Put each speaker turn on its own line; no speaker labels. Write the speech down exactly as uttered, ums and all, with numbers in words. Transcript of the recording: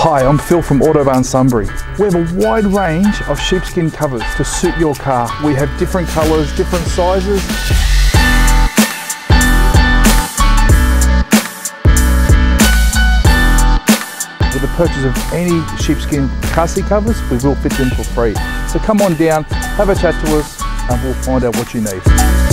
Hi, I'm Phil from Autobarn Sunbury. We have a wide range of sheepskin covers to suit your car. We have different colours, different sizes. With the purchase of any sheepskin car seat covers, we will fit them for free. So come on down, have a chat to us, and we'll find out what you need.